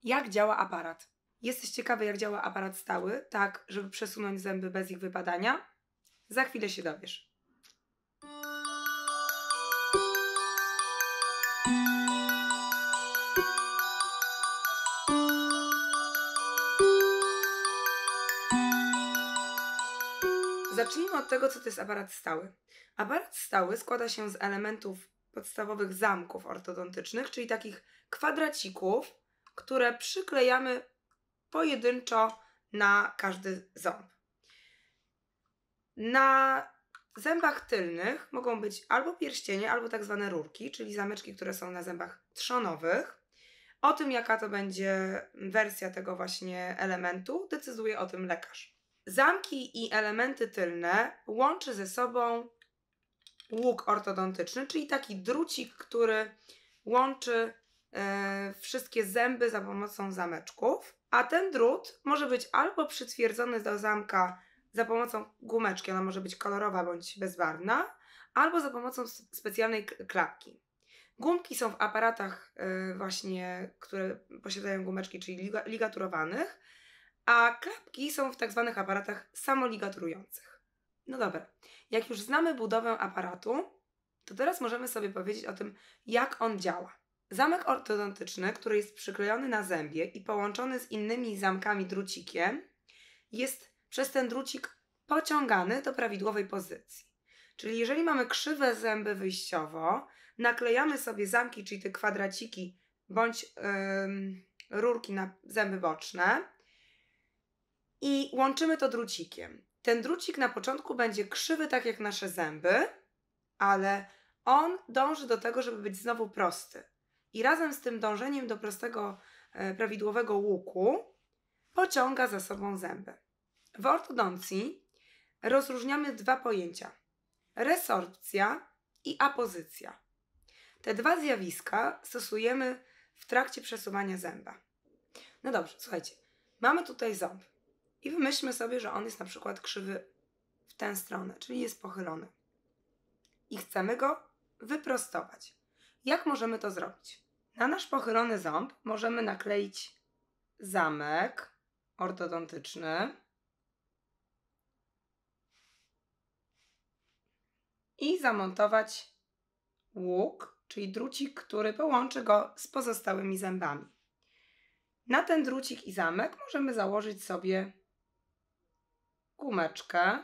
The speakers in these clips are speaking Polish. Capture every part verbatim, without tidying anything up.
Jak działa aparat? Jesteś ciekawy, jak działa aparat stały, tak żeby przesunąć zęby bez ich wypadania? Za chwilę się dowiesz. Zacznijmy od tego, co to jest aparat stały. Aparat stały składa się z elementów podstawowych zamków ortodontycznych, czyli takich kwadracików, które przyklejamy pojedynczo na każdy ząb. Na zębach tylnych mogą być albo pierścienie, albo tak zwane rurki, czyli zameczki, które są na zębach trzonowych. O tym, jaka to będzie wersja tego właśnie elementu, decyduje o tym lekarz. Zamki i elementy tylne łączy ze sobą łuk ortodontyczny, czyli taki drucik, który łączy e, wszystkie zęby za pomocą zameczków, a ten drut może być albo przytwierdzony do zamka za pomocą gumeczki, ona może być kolorowa bądź bezbarwna, albo za pomocą specjalnej klapki. Gumki są w aparatach y, właśnie, które posiadają gumeczki, czyli ligaturowanych, a klapki są w tak zwanych aparatach samoligaturujących. No dobra, jak już znamy budowę aparatu, to teraz możemy sobie powiedzieć o tym, jak on działa. Zamek ortodontyczny, który jest przyklejony na zębie i połączony z innymi zamkami drucikiem, jest przez ten drucik pociągany do prawidłowej pozycji. Czyli jeżeli mamy krzywe zęby wyjściowo, naklejamy sobie zamki, czyli te kwadraciki bądź yy, rurki na zęby boczne i łączymy to drucikiem. Ten drucik na początku będzie krzywy tak jak nasze zęby, ale on dąży do tego, żeby być znowu prosty. I razem z tym dążeniem do prostego, yy, prawidłowego łuku pociąga za sobą zęby. W ortodoncji rozróżniamy dwa pojęcia. Resorpcja i apozycja. Te dwa zjawiska stosujemy w trakcie przesuwania zęba. No dobrze, słuchajcie, mamy tutaj ząb i wymyślmy sobie, że on jest na przykład krzywy w tę stronę, czyli jest pochylony. I chcemy go wyprostować. Jak możemy to zrobić? Na nasz pochylony ząb możemy nakleić zamek ortodontyczny i zamontować łuk, czyli drucik, który połączy go z pozostałymi zębami. Na ten drucik i zamek możemy założyć sobie gumeczkę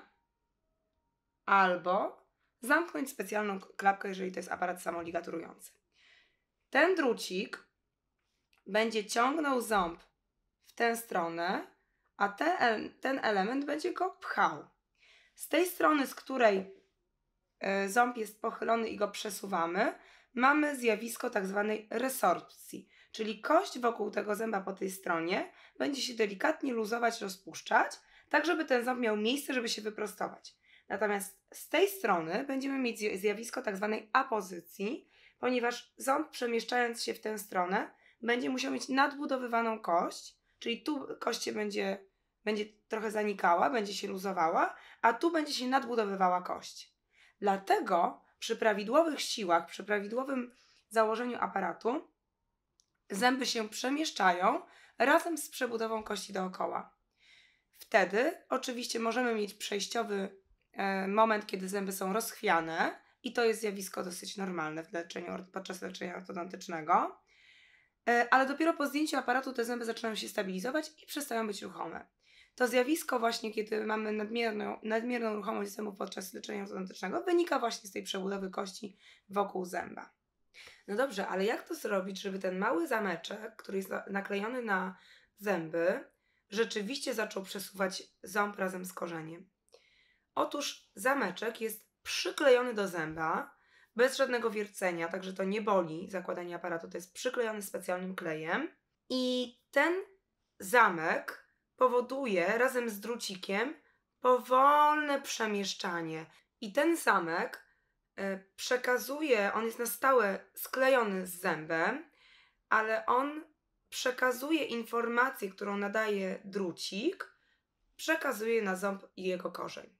albo zamknąć specjalną klapkę, jeżeli to jest aparat samoligaturujący. Ten drucik będzie ciągnął ząb w tę stronę, a ten, ten element będzie go pchał. Z tej strony, z której ząb jest pochylony i go przesuwamy, mamy zjawisko tak zwanej resorpcji, czyli kość wokół tego zęba po tej stronie będzie się delikatnie luzować, rozpuszczać, tak żeby ten ząb miał miejsce, żeby się wyprostować. Natomiast z tej strony będziemy mieć zjawisko tak zwanej apozycji, ponieważ ząb, przemieszczając się w tę stronę, będzie musiał mieć nadbudowywaną kość, czyli tu kość się będzie, będzie trochę zanikała, będzie się luzowała, a tu będzie się nadbudowywała kość. Dlatego przy prawidłowych siłach, przy prawidłowym założeniu aparatu zęby się przemieszczają razem z przebudową kości dookoła. Wtedy oczywiście możemy mieć przejściowy e, moment, kiedy zęby są rozchwiane i to jest zjawisko dosyć normalne w leczeniu, podczas leczenia ortodontycznego, e, ale dopiero po zdjęciu aparatu te zęby zaczynają się stabilizować i przestają być ruchome. To zjawisko właśnie, kiedy mamy nadmierną, nadmierną ruchomość zębów podczas leczenia ortodontycznego, wynika właśnie z tej przebudowy kości wokół zęba. No dobrze, ale jak to zrobić, żeby ten mały zameczek, który jest naklejony na zęby, rzeczywiście zaczął przesuwać ząb razem z korzeniem? Otóż zameczek jest przyklejony do zęba, bez żadnego wiercenia, także to nie boli zakładanie aparatu, to jest przyklejony specjalnym klejem i ten zamek powoduje razem z drucikiem powolne przemieszczanie. I ten zamek y, przekazuje, on jest na stałe sklejony z zębem, ale on przekazuje informację, którą nadaje drucik, przekazuje na ząb i jego korzeń.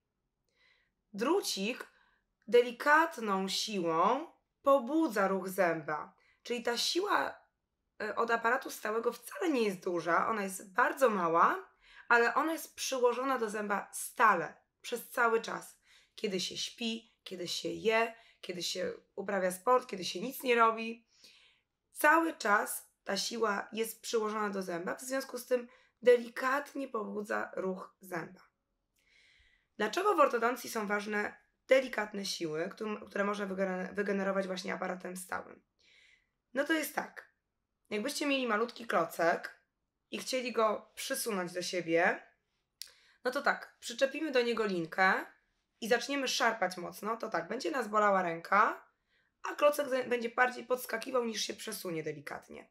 Drucik delikatną siłą pobudza ruch zęba, czyli ta siła y, od aparatu stałego wcale nie jest duża, ona jest bardzo mała, ale ona jest przyłożona do zęba stale, przez cały czas. Kiedy się śpi, kiedy się je, kiedy się uprawia sport, kiedy się nic nie robi. Cały czas ta siła jest przyłożona do zęba, w związku z tym delikatnie pobudza ruch zęba. Dlaczego w ortodoncji są ważne delikatne siły, które można wygenerować właśnie aparatem stałym? No to jest tak, jakbyście mieli malutki klocek i chcieli go przysunąć do siebie, no to tak, przyczepimy do niego linkę i zaczniemy szarpać mocno, to tak, będzie nas bolała ręka, a klocek będzie bardziej podskakiwał niż się przesunie delikatnie,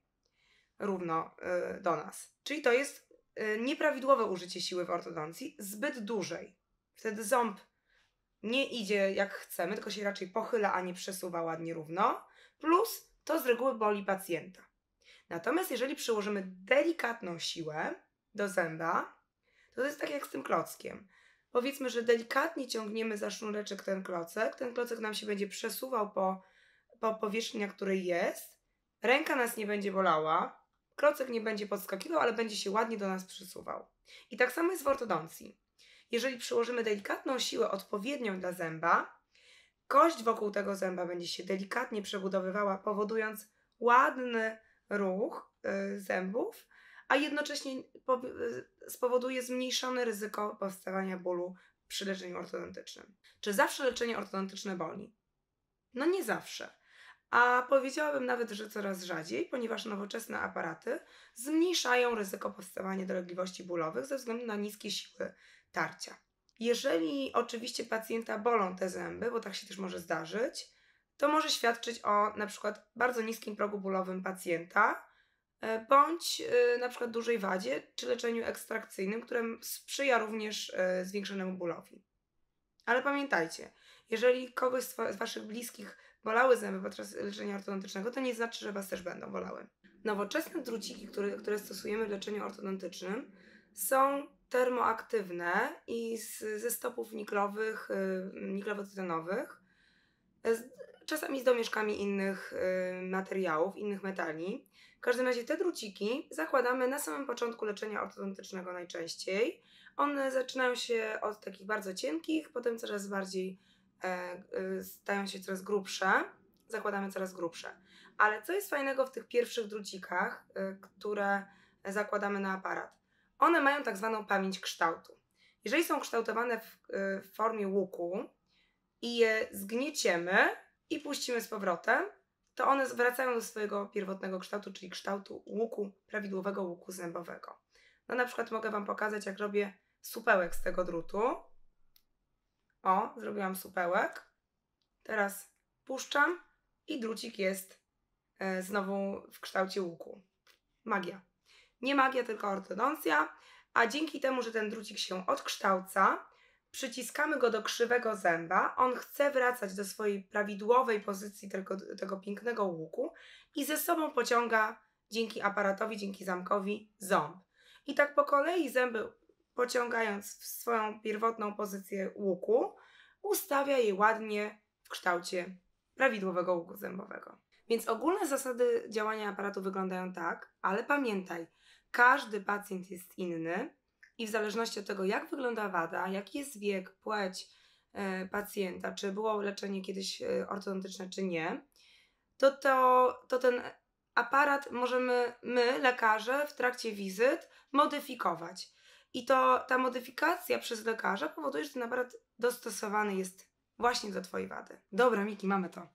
równo yy, do nas. Czyli to jest yy, nieprawidłowe użycie siły w ortodoncji, zbyt dużej. Wtedy ząb nie idzie jak chcemy, tylko się raczej pochyla, a nie przesuwa ładnie równo, plus to z reguły boli pacjenta. Natomiast jeżeli przyłożymy delikatną siłę do zęba, to to jest tak jak z tym klockiem. Powiedzmy, że delikatnie ciągniemy za sznureczek ten klocek, ten klocek nam się będzie przesuwał po, po powierzchni, na której jest, ręka nas nie będzie bolała, klocek nie będzie podskakiwał, ale będzie się ładnie do nas przesuwał. I tak samo jest w ortodoncji. Jeżeli przyłożymy delikatną siłę odpowiednią dla zęba, kość wokół tego zęba będzie się delikatnie przebudowywała, powodując ładny ruch y, zębów, a jednocześnie po, y, spowoduje zmniejszone ryzyko powstawania bólu przy leczeniu ortodontycznym. Czy zawsze leczenie ortodontyczne boli? No nie zawsze. A powiedziałabym nawet, że coraz rzadziej, ponieważ nowoczesne aparaty zmniejszają ryzyko powstawania dolegliwości bólowych ze względu na niskie siły tarcia. Jeżeli oczywiście pacjenta bolą te zęby, bo tak się też może zdarzyć, to może świadczyć o na przykład bardzo niskim progu bólowym pacjenta, bądź na przykład dużej wadzie czy leczeniu ekstrakcyjnym, które sprzyja również zwiększonemu bólowi. Ale pamiętajcie, jeżeli kogoś z waszych bliskich bolały zęby podczas leczenia ortodontycznego, to nie znaczy, że was też będą bolały. Nowoczesne druciki, które, które stosujemy w leczeniu ortodontycznym, są termoaktywne i z, ze stopów niklowych, yy, niklowo-tytonowych, czasami z domieszkami innych yy, materiałów, innych metali. W każdym razie te druciki zakładamy na samym początku leczenia ortodontycznego najczęściej. One zaczynają się od takich bardzo cienkich, potem coraz bardziej e, e, stają się coraz grubsze. Zakładamy coraz grubsze. Ale co jest fajnego w tych pierwszych drucikach, e, które zakładamy na aparat? One mają tak zwaną pamięć kształtu. Jeżeli są kształtowane w, e, w formie łuku i je zgnieciemy i puścimy z powrotem, to one wracają do swojego pierwotnego kształtu, czyli kształtu łuku, prawidłowego łuku zębowego. No na przykład mogę wam pokazać, jak robię supełek z tego drutu. O, zrobiłam supełek. Teraz puszczam i drucik jest e, znowu w kształcie łuku. Magia. Nie magia, tylko ortodoncja, a dzięki temu, że ten drucik się odkształca, przyciskamy go do krzywego zęba, on chce wracać do swojej prawidłowej pozycji tego, tego pięknego łuku i ze sobą pociąga dzięki aparatowi, dzięki zamkowi ząb. I tak po kolei zęby, pociągając w swoją pierwotną pozycję łuku, ustawia je ładnie w kształcie prawidłowego łuku zębowego. Więc ogólne zasady działania aparatu wyglądają tak, ale pamiętaj, każdy pacjent jest inny i w zależności od tego, jak wygląda wada, jaki jest wiek, płeć e, pacjenta, czy było leczenie kiedyś e, ortodontyczne, czy nie, to, to, to ten aparat możemy my, lekarze, w trakcie wizyt modyfikować. I to ta modyfikacja przez lekarza powoduje, że ten aparat dostosowany jest właśnie do twojej wady. Dobra, Miki, mamy to.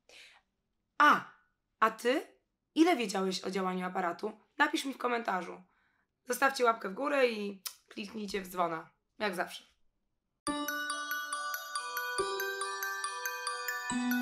A, a ty? Ile wiedziałeś o działaniu aparatu? Napisz mi w komentarzu. Zostawcie łapkę w górę i kliknijcie w dzwona. Jak zawsze.